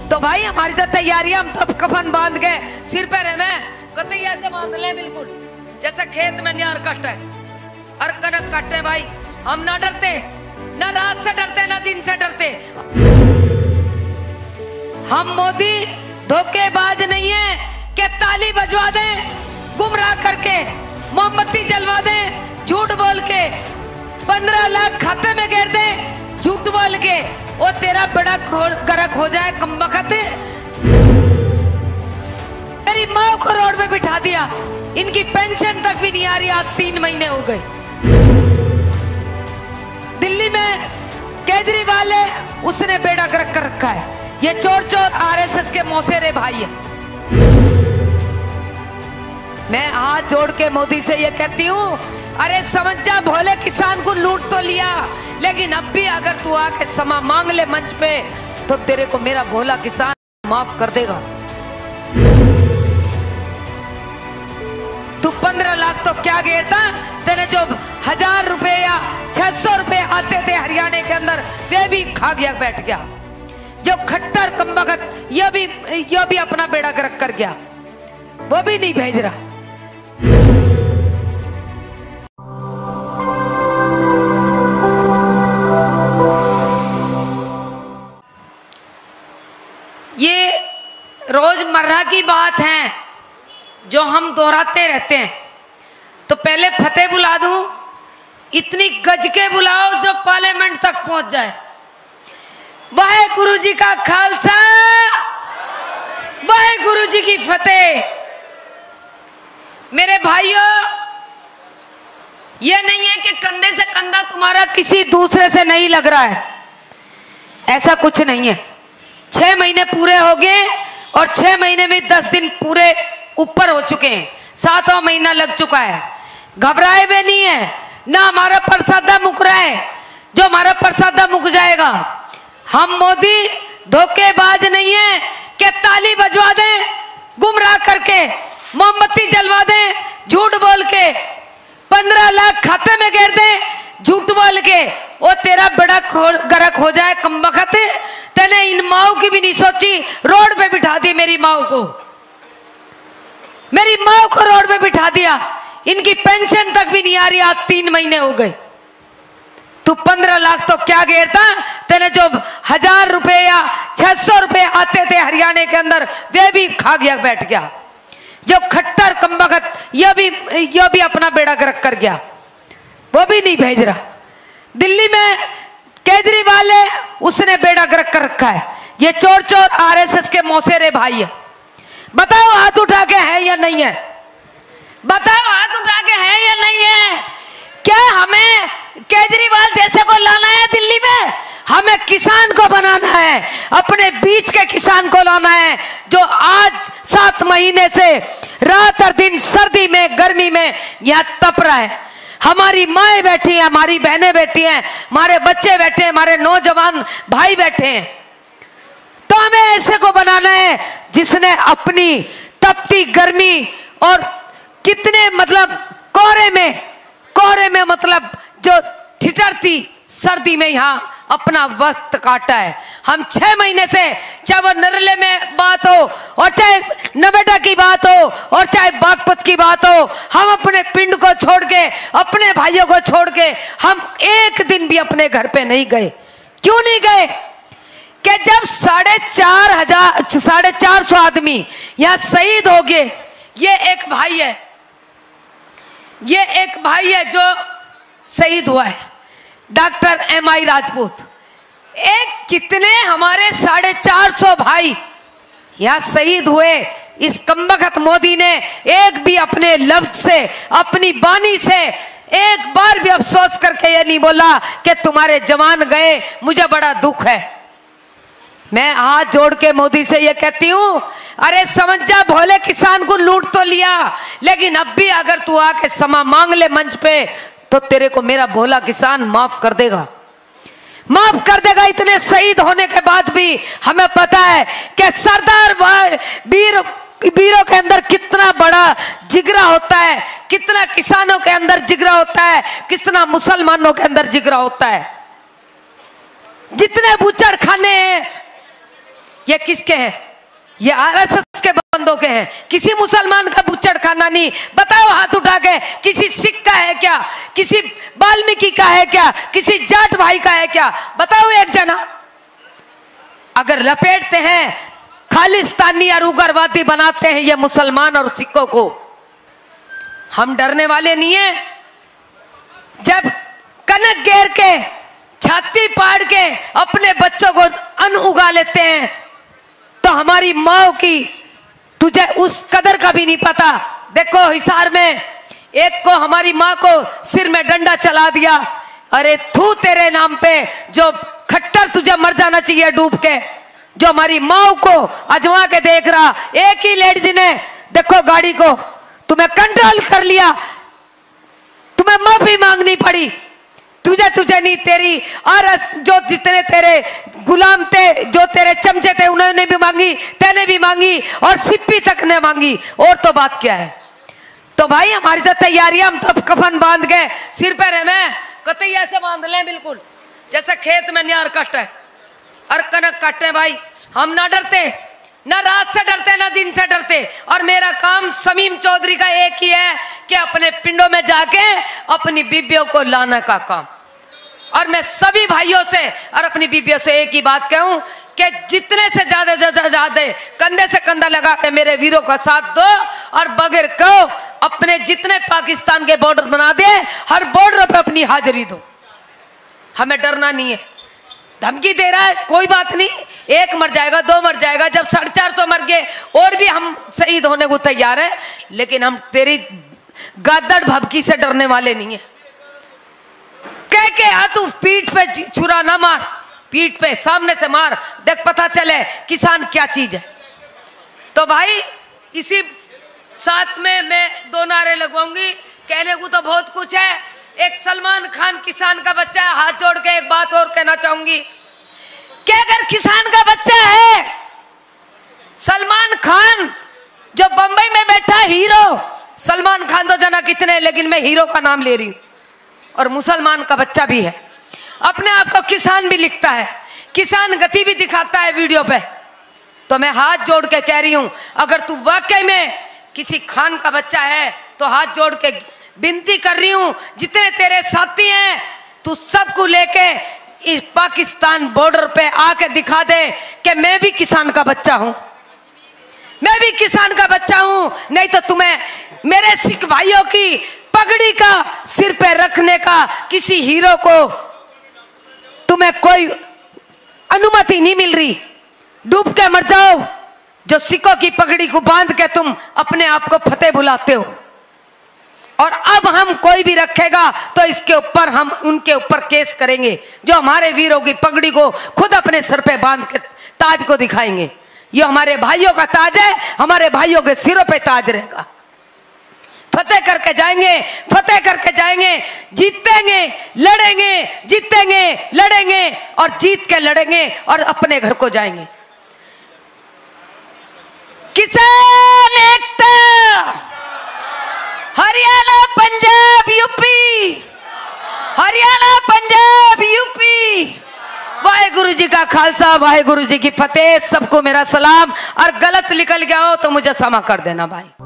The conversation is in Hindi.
तो भाई हमारी तो तैयारी, हम तो कफन बांध के सिर पे रहे कतई ऐसे बांध ले बिल्कुल जैसे खेत में न्यार कट है और कनक काटते। भाई हम ना डरते, ना रात से डरते ना दिन से डरते। हम मोदी धोखेबाज नहीं है कि ताली बजवा दे गुमराह करके, मोमबत्ती जलवा दे झूठ बोल के, 15 लाख खाते में गिर दे झूठ बोल के, वो तेरा बड़ा गरक हो जाए कमबख्त। मेरी माँ को रोड पे बिठा दिया, इनकी पेंशन तक भी नहीं आ रही, आज 3 महीने हो गए। दिल्ली में केजरीवाल है, उसने बेड़ा गर्क कर रखा है। ये चोर चोर आरएसएस के मौसेरे भाई है। मैं हाथ जोड़ के मोदी से ये कहती हूँ, अरे समझ जा, भोले किसान को लूट तो लिया, लेकिन अब भी अगर तू आके क्षमा मांग ले मंच पे तो तेरे को मेरा भोला किसान माफ कर देगा। तू 15 लाख तो क्या गिरता, तेने जो 1000 रुपए या 600 रुपए आते थे हरियाणा के अंदर, वे भी खा गया, बैठ गया। जो खट्टर कमबख्त ये भी अपना बेड़ा गर्क कर गया, वो भी नहीं भेज रहा। ये रोजमर्रा की बात है जो हम दोहराते रहते हैं। तो पहले फतेह बुला दूं, इतनी गज के बुलाओ जो पार्लियामेंट तक पहुंच जाए। वाहेगुरु जी का खालसा, वाहेगुरु जी की फतेह। मेरे भाइयों, ये नहीं है कि कंधे से कंधा तुम्हारा किसी दूसरे से नहीं लग रहा है, ऐसा कुछ नहीं है। 6 महीने पूरे हो गए और 6 महीने में 10 दिन पूरे ऊपर हो चुके हैं, 7वां महीना लग चुका है। घबराए भी नहीं है, ना हमारा प्रसादा मुक रहा है, जो हमारा प्रसादा मुक जाएगा। हम मोदी धोखेबाज नहीं है कि ताली बजवा दे गुमराह करके, मोमबत्ती जलवा दे झूठ बोल के, 15 लाख खाते में गिर दे झूठ बोल के, वो तेरा बड़ा गरक हो जाए कमबख्त। तेने इन माओ की भी नहीं सोची, रोड पे बिठा दी मेरी माओ को, मेरी माओ को रोड पे बिठा दिया। इनकी पेंशन तक भी नहीं आ रही, आज 3 महीने हो गए। तू 15 लाख तो क्या गिरता, तेने जो 1000 रुपए या 600 रुपए आते थे हरियाणा के अंदर, वे भी खा गया, बैठ गया। जो खट्टर कमबख्त ये भी अपना बेड़ा गर्क कर गया, वो भी नहीं भेज रहा। दिल्ली में केजरीवाल है, उसने बेड़ा गर्क कर रखा है। ये चोर चोर आरएसएस के मौसेरे भाई है। बताओ हाथ उठा के है या नहीं है, बताओ हाथ उठा के है या नहीं है। क्या हमें केजरीवाल जैसे को लाना है दिल्ली में? हमें किसान को बनाना है, अपने बीच के किसान को लाना है, जो आज 7 महीने से रात और दिन सर्दी में गर्मी में यहाँ तप रहा है। हमारी माएं बैठी हैं, हमारी बहनें बैठी हैं, हमारे बच्चे बैठे हैं, हमारे नौजवान भाई बैठे हैं। तो हमें ऐसे को बनाना है जिसने अपनी तपती गर्मी और कितने मतलब कोहरे में मतलब जो ठिठुरती सर्दी में यहाँ अपना वक्त काटा है। हम 6 महीने से, चाहे वो नरले में बात हो और चाहे नवेटा की बात हो और चाहे बागपत की बात हो, हम अपने पिंड को छोड़ के, अपने भाइयों को छोड़ के, हम एक दिन भी अपने घर पे नहीं गए। क्यों नहीं गए? कि जब 450 आदमी यहाँ शहीद हो गए। ये एक भाई है जो शहीद हुआ है, डॉक्टर MI राजपूत। एक कितने हमारे 450 भाई यहाँ शहीद हुए। इस कमबख्त मोदी ने एक भी अपने लफ्ज से, अपनी बानी से एक बार भी अफसोस करके ये नहीं बोला कि तुम्हारे जवान गए, मुझे बड़ा दुख है। मैं हाथ जोड़ के मोदी से ये कहती हूँ, अरे समझ जा, भोले किसान को लूट तो लिया, लेकिन अब भी अगर तू आके क्षमा मांग ले मंच पे तो तेरे को मेरा भोला किसान माफ कर देगा, माफ कर देगा। इतने शहीद होने के बाद भी हमें पता है कि सरदार वीरों के अंदर कितना बड़ा जिगरा होता है, कितना किसानों के अंदर जिगरा होता है, कितना मुसलमानों के अंदर जिगरा होता है। जितने बुचड़ खाने हैं ये किसके हैं? ये आरएसएस के बंदों के हैं। किसी मुसलमान का बुच्चड़ खाना नहीं। बताओ हाथ उठा के, किसी सिख का है क्या? किसी वाल्मीकि का है क्या? किसी जाट भाई का है क्या? बताओ एक जना। अगर लपेटते हैं, खालिस्तानी और उग्रवादी बनाते हैं ये मुसलमान और सिखों को, हम डरने वाले नहीं है। जब कनक घेर के, छाती पाड़ के अपने बच्चों को अन्न उगा लेते हैं, तो हमारी माँ की तुझे उस कदर का भी नहीं पता। देखो हिसार में एक को हमारी माँ को सिर में डंडा चला दिया। अरे थू तेरे नाम पे, जो खट्टर तुझे मर जाना चाहिए डूब के। जो हमारी माँ को अजमा के देख रहा, एक ही लेडीज ने देखो गाड़ी को तुम्हें कंट्रोल कर लिया, तुम्हें माफी मांगनी पड़ी। तुझे नहीं, तेरी और जो जितने तेरे गुलाम थे, जो तेरे चमचे थे, उन्होंने भी मांगी, तेने भी मांगी, और सिप्पी तक ने मांगी। और तो बात क्या है? तो भाई हमारी तो तैयारी, हम तो कफन बांध गए सिर पर, हमें कतई ऐसे बांध लें बिल्कुल जैसे खेत में न्यार कट है और कनक काटते। भाई हम ना डरते, ना रात से डरते, ना दिन से डरते। और मेरा काम शमीम चौधरी का एक ही है कि अपने पिंडों में जाके अपनी बीबियों को लाने का काम। और मैं सभी भाइयों से और अपनी बीबियों से एक ही बात कहूं कि जितने से ज्यादा कंधे से कंधा लगा के मेरे वीरों का साथ दो, और बगैर को अपने जितने पाकिस्तान के बॉर्डर बना दे, हर बॉर्डर पे अपनी हाजिरी दो। हमें डरना नहीं है। धमकी दे रहा है, कोई बात नहीं, एक मर जाएगा, दो मर जाएगा, जब 450 मर गए और भी हम शहीद होने को तैयार है। लेकिन हम तेरी गादड़ भभकी से डरने वाले नहीं है। कह के तू पीठ पे छुरा ना मार, पीठ पे सामने से मार, देख पता चले किसान क्या चीज है। तो भाई इसी साथ में मैं दो नारे लगवाऊंगी। कहने को तो बहुत कुछ है। एक सलमान खान किसान का बच्चा है, हाथ जोड़ के एक बात और कहना चाहूंगी कि अगर किसान का बच्चा है, सलमान खान जो बंबई में बैठा हीरो, सलमान खान तो जना कितने, लेकिन मैं हीरो का नाम ले रही हूं, और मुसलमान का बच्चा भी है, अपने आप को किसान भी लिखता है, किसान गति भी दिखाता है वीडियो पे। तो मैं हाथ जोड़ के कह रही हूं, अगर तू वाकई में किसी खान का बच्चा है तो हाथ जोड़ के विनती कर रही हूं, जितने तेरे साथी हैं तू सबको लेके इस पाकिस्तान बॉर्डर पे आके दिखा दे कि मैं भी किसान का बच्चा हूं, मैं भी किसान का बच्चा हूं। नहीं तो तुम्हें मेरे सिख भाइयों की पगड़ी का सिर पे रखने का किसी हीरो को तुम्हें कोई अनुमति नहीं मिल रही। डूब के मर जाओ, जो सिखों की पगड़ी को बांध के तुम अपने आप को फतेह बुलाते हो। और अब हम कोई भी रखेगा तो इसके ऊपर हम उनके ऊपर केस करेंगे, जो हमारे वीरों की पगड़ी को खुद अपने सर पे बांध के ताज को दिखाएंगे। ये हमारे भाइयों का ताज है, हमारे भाइयों के सिरों पे ताज रहेगा। फतेह करके जाएंगे, फतेह करके जाएंगे, जीतेंगे, लड़ेंगे, जीतेंगे, लड़ेंगे, और जीत के लड़ेंगे और अपने घर को जाएंगे। किसान एकता, हरियाणा पंजाब यूपी, हरियाणा पंजाब यूपी। वाहेगुरु जी का खालसा, वाहेगुरु जी की फतेह। सबको मेरा सलाम। और गलत निकल गया हो तो मुझे क्षमा कर देना भाई।